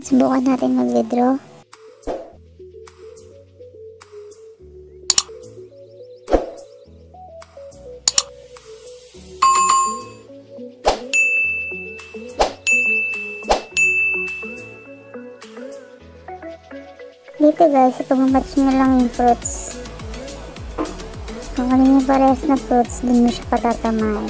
Subukan natin mag-withdraw. Dito guys, ipag-match nyo lang yung fruits. Kung ano yung parehas na fruits, dun mo siya patatamaan.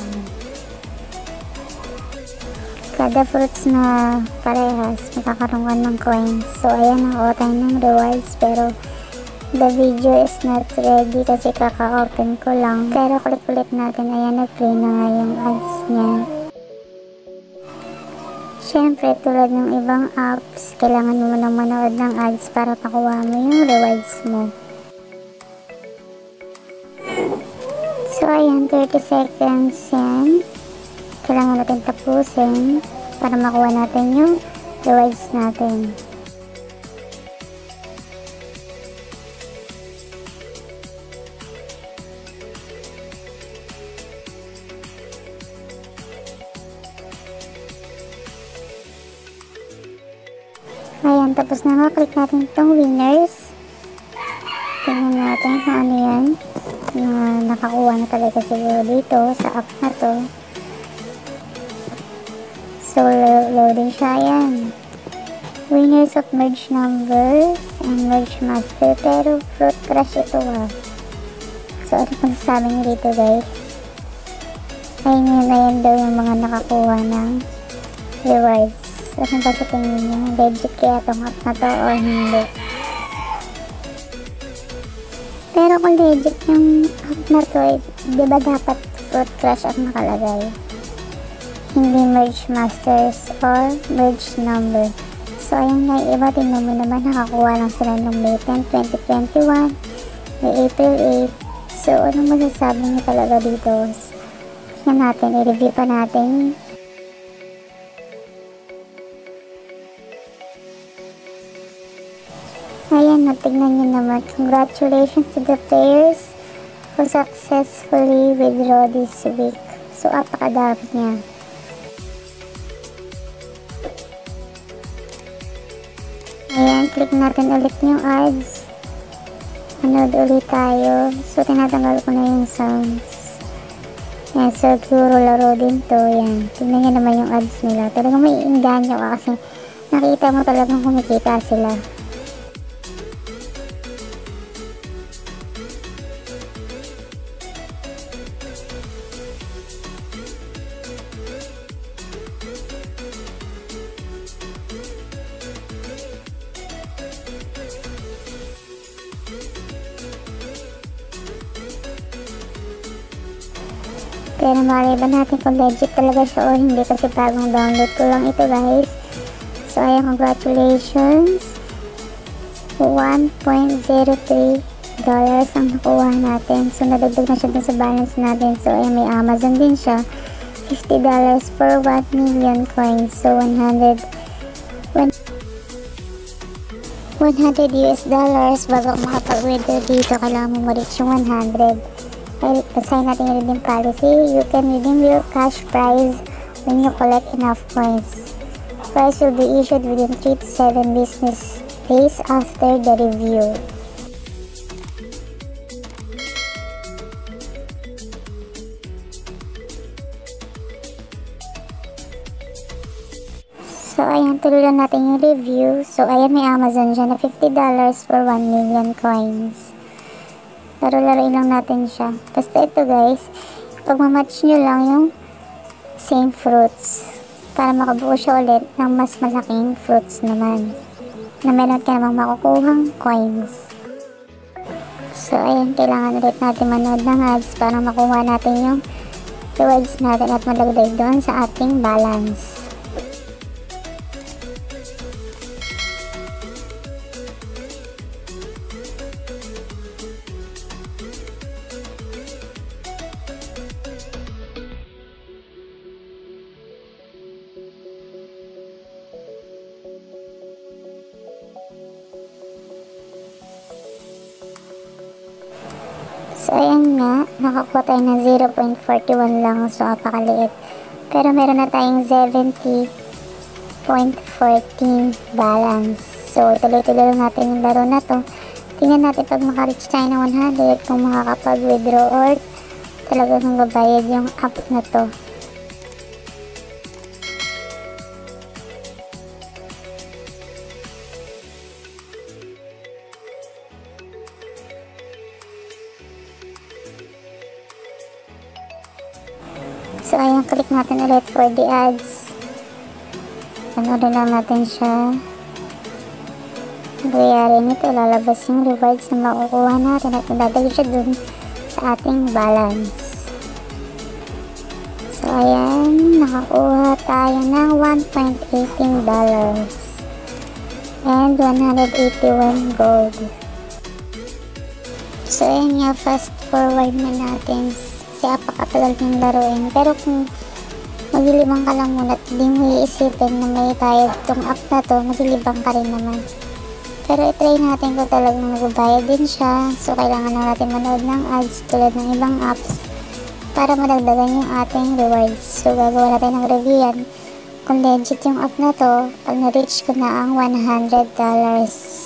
Kada fruits na parehas, makakaroon ka ng coins. So ayan, nakuha tayo ng rewards, pero the video is not ready kasi kaka-open ko lang. Pero click ulit natin, ayan, nag-play na nga yung ads niya. Siyempre, tulad ng ibang apps, kailangan mo na manood ng ads para makuha mo yung rewards mo. So, ayan, 30 seconds yan. Kailangan natin tapusin para makuha natin yung rewards natin. Ayan, tapos na nga, click natin itong winners. Tingnan natin kung ano yan. Nakakuha na talaga siguro dito sa app na to. So, loading siya, yan. Winners of merge numbers and merge master. Pero fruit crush ito So, ano pang sasabi niyo dito guys? Ayun na yan daw yung mga nakakuha ng rewards. Ano ba sa tingin nyo? Legit kaya itong app na to o hindi? Pero kung legit yung app na to, diba dapat fruit crush ang nakalagay? Hindi merge masters or merge number. So ayun nga, iba, tingnan mo naman, nakakuha lang sila ng May 10, 2021, May April 8. So anong masasabi nyo talaga dito? Tingnan natin, i-review pa natin. Ayan, natignan nyo naman. Congratulations to the players who successfully withdraw this week. So, apakadami niya. Ayan, click natin ulit yung ads. Manood ulit tayo. So, tinatanggal ko na yung sounds. Ayan, so, siguro laro din to. Ayan, tignan nyo naman yung ads nila. Talagang may inganyo ka kasi nakita mo talagang kumikita sila. Pero maliban natin kung legit talaga siya o hindi kasi bagong download ko lang ito guys. So ayan, congratulations. $1.03 ang nakuha natin. So nadagdag na siya dun sa balance natin. So ayan, may Amazon din siya. $50 for 1 million coins. So 100 US dollars bago makapag-withdraw dito. Kailangan mo ma-reach yung 100. Basahin natin yung redeem policy. You can redeem your cash prize when you collect enough coins. Prize will be issued within 3 to 7 business days after the review. So ayan, tuloy lang natin yung review. So ayan, may Amazon dyan na $50 for 1 million coins. Laro-laroin lang natin siya. Basta ito guys, pag-match nyo lang yung same fruits para makabuo siya ulit ng mas malaking fruits naman na meron ka namang makukuhang coins. So ayan, kailangan ulit natin manood ng ads para makuha natin yung rewards natin at malagay doon sa ating balance. So ayan nga, nakakuha tayo ng 0.41 lang, so apakaliit. Pero meron na tayong 70 1.14 balance. So, tuloy-tuloy lang natin yung laro na to. Tingnan natin pag maka-reach tayo ng 100 kung makakapag-withdraw or talagang magbabayad yung app na to. So, ayan, click natin ulit for the ads. Panoodin lang natin siya. Ang kayari nito, lalabas yung rewards na makukuha natin at nadadagdag siya dun sa ating balance. So, ayan, nakakuha tayo ng $1.18 and 181 gold. So, ayan nga, fast forward na natin. Kasi apakatagal ng laruin. Pero kung maglilibang ka lang muna at hindi mo iisipin na may bayad tong app na to, maglilibang ka rin naman. Pero itry natin kung talagang nagbabayad din siya. So kailangan na natin manood ng ads tulad ng ibang apps para madagdagan yung ating rewards. So gagawa natin ng review yan kung legit yung app na to pag na-reach ko na ang $100.